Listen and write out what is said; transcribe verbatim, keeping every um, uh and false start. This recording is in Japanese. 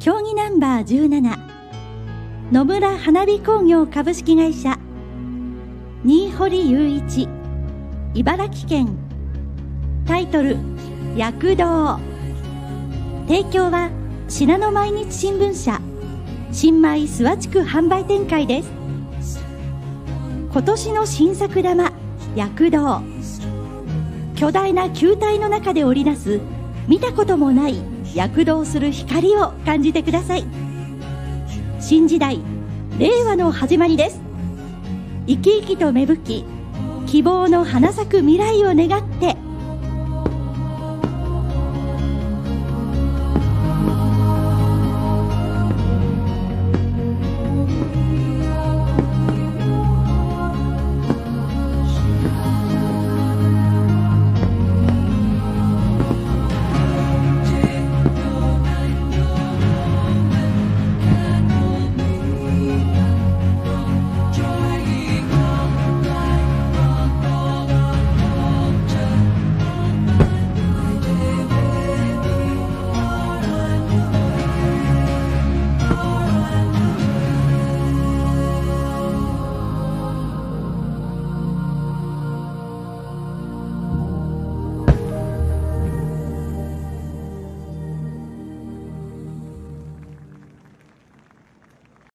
競技ナンバーじゅうなな、野村花火工業株式会社、新堀雄一、茨城県。タイトル、躍動。提供は信濃毎日新聞社新米諏訪地区販売展開です。今年の新作玉、躍動。巨大な球体の中で織りなす見たこともない躍動する光を感じてください。新時代、令和の始まりです。生き生きと芽吹き、希望の花咲く未来を願って